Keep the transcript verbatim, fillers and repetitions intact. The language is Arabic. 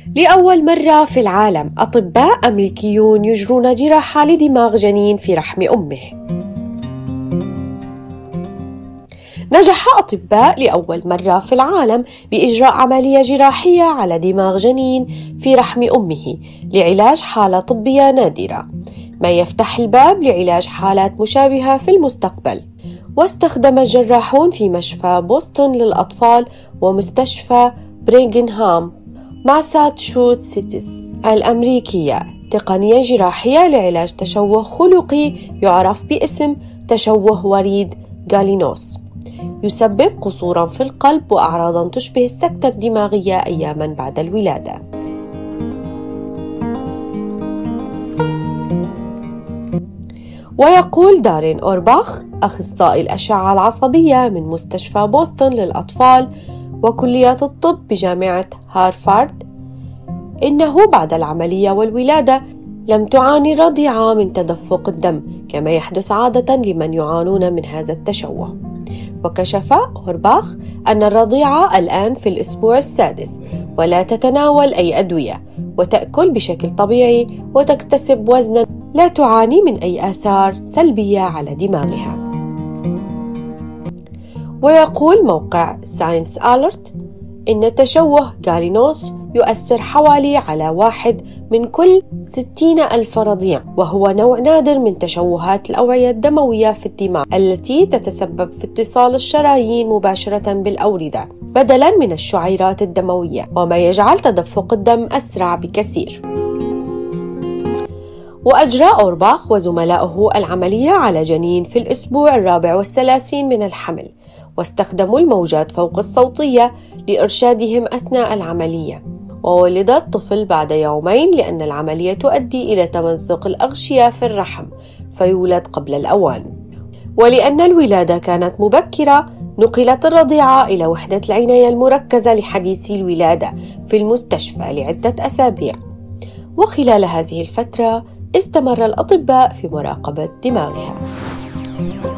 لأول مرة في العالم أطباء أمريكيون يجرون جراحة لدماغ جنين في رحم أمه. نجح أطباء لأول مرة في العالم بإجراء عملية جراحية على دماغ جنين في رحم أمه لعلاج حالة طبية نادرة، ما يفتح الباب لعلاج حالات مشابهة في المستقبل. واستخدم الجراحون في مشفى بوسطن للأطفال ومستشفى بريغنهام ماساتشوستس الأمريكية تقنية جراحية لعلاج تشوه خلقي يعرف باسم تشوه وريد غالينوس، يسبب قصورا في القلب وأعراضا تشبه السكتة الدماغية أياما بعد الولادة. ويقول دارين أورباخ أخصائي الأشعة العصبية من مستشفى بوسطن للأطفال وكليات الطب بجامعة هارفارد إنه بعد العملية والولادة لم تعاني الرضيعة من تدفق الدم كما يحدث عادة لمن يعانون من هذا التشوه. وكشف أورباخ أن الرضيعة الآن في الأسبوع السادس ولا تتناول أي أدوية وتأكل بشكل طبيعي وتكتسب وزنا، لا تعاني من أي آثار سلبية على دماغها. ويقول موقع ساينس أليرت إن تشوه غالينوس يؤثر حوالي على واحد من كل ستين ألف رضيع، وهو نوع نادر من تشوهات الأوعية الدموية في الدماغ التي تتسبب في اتصال الشرايين مباشرة بالأوردة بدلا من الشعيرات الدموية، وما يجعل تدفق الدم أسرع بكثير. وأجرى أورباخ وزملائه العملية على جنين في الأسبوع الرابع والثلاثين من الحمل، واستخدموا الموجات فوق الصوتية لإرشادهم أثناء العملية، وولد الطفل بعد يومين لأن العملية تؤدي إلى تمزق الأغشية في الرحم فيولد قبل الأوان. ولأن الولادة كانت مبكرة نقلت الرضيعة إلى وحدة العناية المركزة لحديثي الولادة في المستشفى لعدة أسابيع، وخلال هذه الفترة استمر الأطباء في مراقبة دماغها.